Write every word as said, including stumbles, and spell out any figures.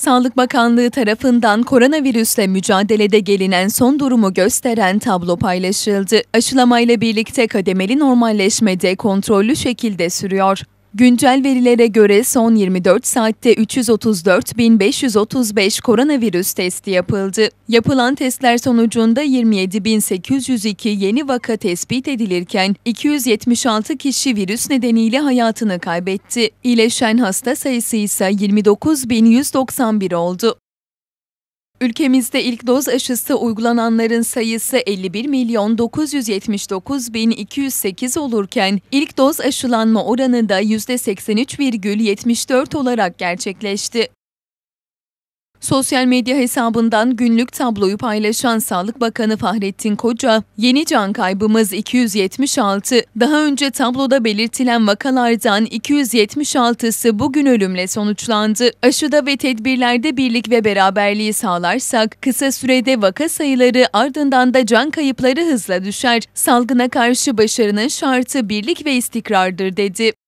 Sağlık Bakanlığı tarafından koronavirüsle mücadelede gelinen son durumu gösteren tablo paylaşıldı. Aşılamayla birlikte kademeli normalleşmede kontrollü şekilde sürüyor. Güncel verilere göre son yirmi dört saatte üç yüz otuz dört bin beş yüz otuz beş koronavirüs testi yapıldı. Yapılan testler sonucunda yirmi yedi bin sekiz yüz iki yeni vaka tespit edilirken iki yüz yetmiş altı kişi virüs nedeniyle hayatını kaybetti. İyileşen hasta sayısı ise yirmi dokuz bin yüz doksan bir oldu. Ülkemizde ilk doz aşısı uygulananların sayısı elli bir milyon dokuz yüz yetmiş dokuz bin iki yüz sekiz olurken ilk doz aşılanma oranı da yüzde seksen üç virgül yetmiş dört olarak gerçekleşti. Sosyal medya hesabından günlük tabloyu paylaşan Sağlık Bakanı Fahrettin Koca, yeni can kaybımız iki yüz yetmiş altı, daha önce tabloda belirtilen vakalardan iki yüz yetmiş altısı bugün ölümle sonuçlandı. Aşıda ve tedbirlerde birlik ve beraberliği sağlarsak, kısa sürede vaka sayıları ardından da can kayıpları hızla düşer. Salgına karşı başarının şartı birlik ve istikrardır dedi.